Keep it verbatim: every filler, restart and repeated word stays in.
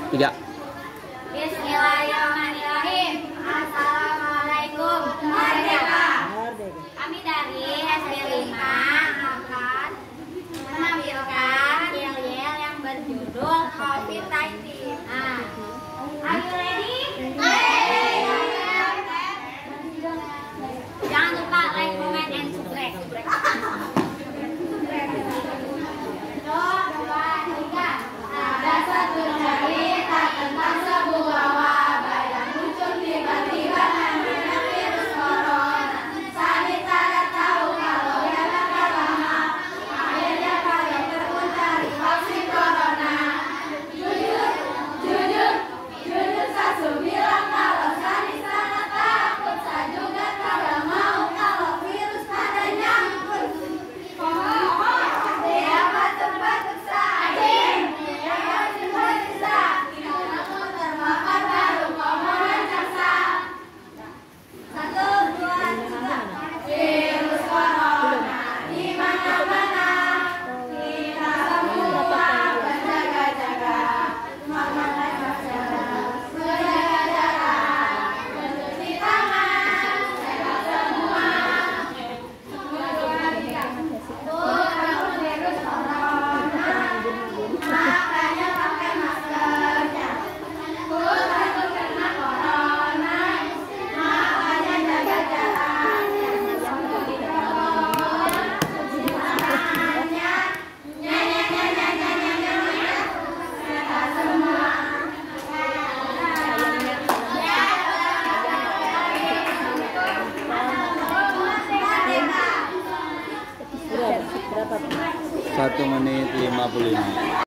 Tiga. Bismillahirrahmanirrahim. Assalamualaikum. Merdeka. Kami dari S D lima akan menampilkan yel-yel yang berjudul COVID sembilan belas. Nah, are you ready? Jangan lupa like, comment, and subscribe. Ada satu cerita tentang sebuah wabah yang muncul tiba-tiba namanya virus corona. Saat tidak tahu kalau yang akan lama, akhirnya para dokter pun cari vaksin corona. Jujur, jujur, jujur Sasu bilang kalau Sani sangat takut. Saya juga kalau mau kalau virus pada nyangkut. Dia batuk-batuk saja. Virus corona di mana-mana, kita semua berjaga-jaga, memakai masker, berjaga-jaga, mencuci tangan, jaga semua. Bukan virus corona, makanya pakai maskernya. Bukan kena corona, makanya jaga jarak. Satu menit lima puluh lima.